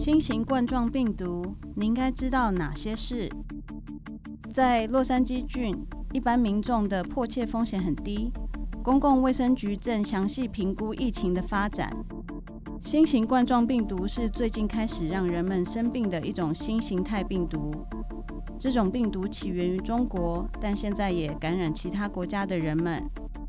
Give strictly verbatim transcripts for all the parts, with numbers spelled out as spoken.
新型冠状病毒，你应该知道哪些事？在洛杉矶郡，一般民众的迫切风险很低。公共卫生局正详细评估疫情的发展。新型冠状病毒是最近开始让人们生病的一种新形态病毒。这种病毒起源于中国，但现在也感染其他国家的人们。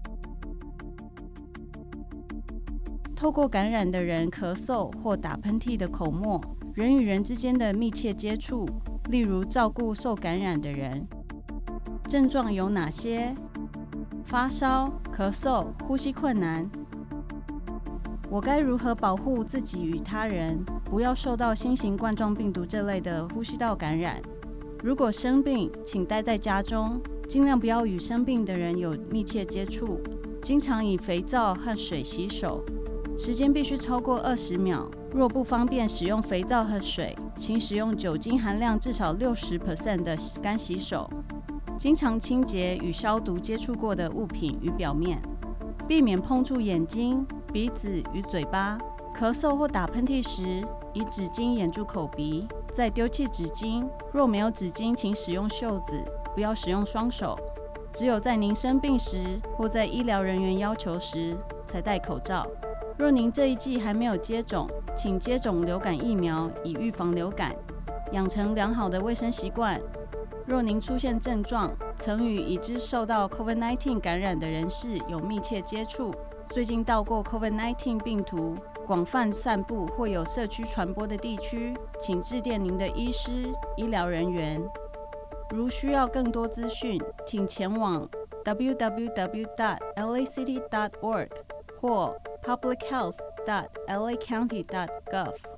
透过感染的人咳嗽或打喷嚏的口沫，人与人之间的密切接触，例如照顾受感染的人。症状有哪些？发烧、咳嗽、呼吸困难。我该如何保护自己与他人，不要受到新型冠状病毒这类的呼吸道感染？如果生病，请待在家中，尽量不要与生病的人有密切接触，经常以肥皂和水洗手。时间必须超过二十秒。若不方便使用肥皂和水，请使用酒精含量至少 百分之六十 的干洗手。经常清洁与消毒接触过的物品与表面，避免碰触眼睛、鼻子与嘴巴。咳嗽或打喷嚏时，以纸巾掩住口鼻，再丢弃纸巾。若没有纸巾，请使用袖子，不要使用双手。只有在您生病时或在医疗人员要求时才戴口罩。若您这一季还没有接种，请接种流感疫苗，以预防流感。养成良好的卫生习惯。若您出现症状，曾与已知受到 COVID 十九 感染的人士有密切接触，最近到过 COVID 十九 病毒广泛散布或有社区传播的地区，请致电您的医师、医疗人员。如需要更多资讯，请前往 w w w dot l a city dot org 或 public health dot l a county dot gov。